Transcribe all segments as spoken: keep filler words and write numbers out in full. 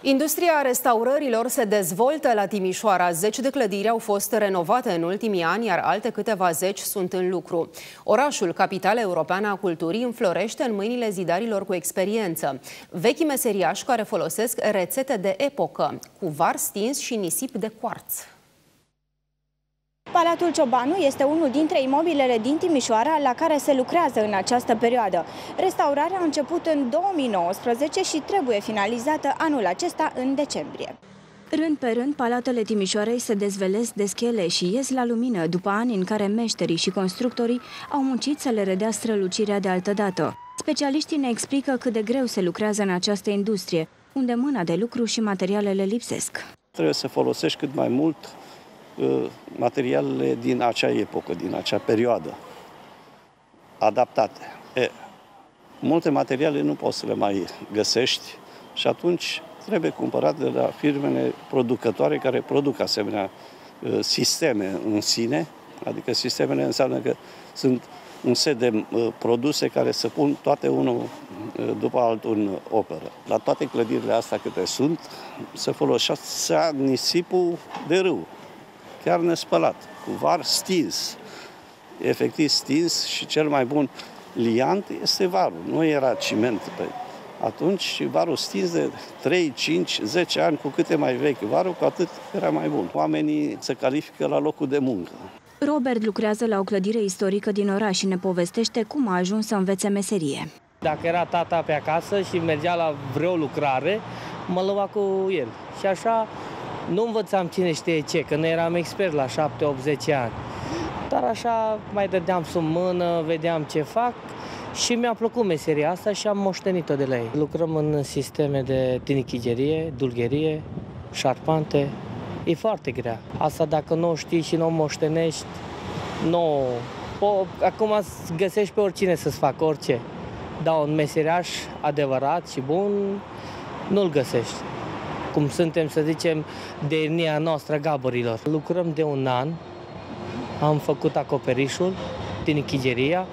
Industria restaurărilor se dezvoltă la Timișoara. Zeci de clădiri au fost renovate în ultimii ani, iar alte câteva zeci sunt în lucru. Orașul, capitală europeană a culturii, înflorește în mâinile zidarilor cu experiență. Vechi meseriași care folosesc rețete de epocă, cu var stins și nisip de cuarț. Palatul Ciobanu este unul dintre imobilele din Timișoara la care se lucrează în această perioadă. Restaurarea a început în două mii nouăsprezece și trebuie finalizată anul acesta în decembrie. Rând pe rând, palatele Timișoarei se dezvelesc de schele și ies la lumină după ani în care meșterii și constructorii au muncit să le redea strălucirea de altădată. Specialiștii ne explică cât de greu se lucrează în această industrie, unde mâna de lucru și materialele lipsesc. Trebuie să folosești cât mai mult materialele din acea epocă, din acea perioadă, adaptate. E, multe materiale nu poți să le mai găsești și atunci trebuie cumpărat de la firmele producătoare care produc asemenea sisteme în sine, adică sistemele înseamnă că sunt un set de produse care se pun toate unul după altul în operă. La toate clădirile astea câte sunt, se folosea nisipul de râu, chiar nespălat, cu var stins, efectiv stins, și cel mai bun liant este varul, nu era ciment. Pe atunci varul stins de trei, cinci, zece ani, cu cât e mai vechi varul, cu atât era mai bun. Oamenii se califică la locul de muncă. Robert lucrează la o clădire istorică din oraș și ne povestește cum a ajuns să învețe meserie. Dacă era tata pe acasă și mergea la vreo lucrare, mă lua cu el. Și așa nu învățam cine știe ce, că nu eram expert la șapte, opt, zece ani. Dar așa mai dădeam sub mână, vedeam ce fac și mi-a plăcut meseria asta și am moștenit-o de la ei. Lucrăm în sisteme de tinichigerie, dulgherie, șarpante. E foarte grea. Asta dacă nu o știi și nu o moștenești, nu... O, acum găsești pe oricine să-ți facă orice. Dar un meseriaș adevărat și bun nu-l găsești. Cum suntem, să zicem, de etnia noastră, gaborilor. Lucrăm de un an, am făcut acoperișul, tinichigeria.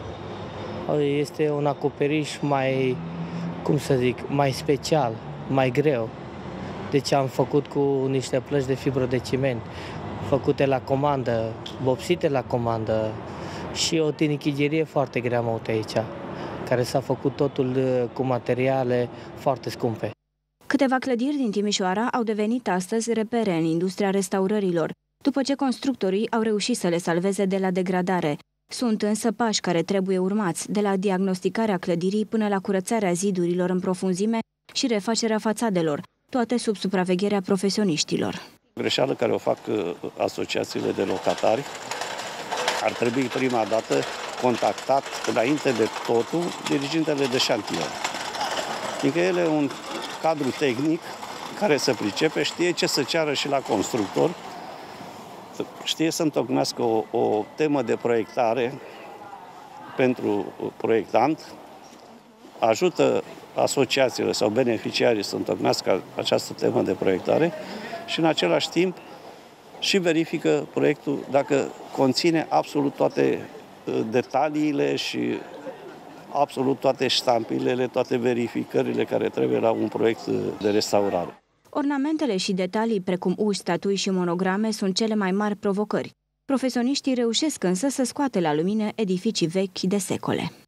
Este un acoperiș mai, cum să zic, mai special, mai greu. Deci am făcut cu niște plăci de fibră de ciment, făcute la comandă, vopsite la comandă, și o tinichigerie foarte grea am avut aici, care s-a făcut totul cu materiale foarte scumpe. Câteva clădiri din Timișoara au devenit astăzi repere în industria restaurărilor, după ce constructorii au reușit să le salveze de la degradare. Sunt însă pași care trebuie urmați, de la diagnosticarea clădirii până la curățarea zidurilor în profunzime și refacerea fațadelor, toate sub supravegherea profesioniștilor. Greșeala care o fac asociațiile de locatari, ar trebui prima dată contactat, înainte de totul, dirigintele de șantier. Fiindcă el e un cadru tehnic care se pricepe, știe ce să ceară și la constructor, știe să întocmească o, o temă de proiectare pentru proiectant, ajută asociațiile sau beneficiarii să întocmească această temă de proiectare și în același timp și verifică proiectul dacă conține absolut toate detaliile și absolut toate ștampilele, toate verificările care trebuie la un proiect de restaurare. Ornamentele și detalii precum uși, statui și monograme sunt cele mai mari provocări. Profesioniștii reușesc însă să scoate la lumină edificii vechi de secole.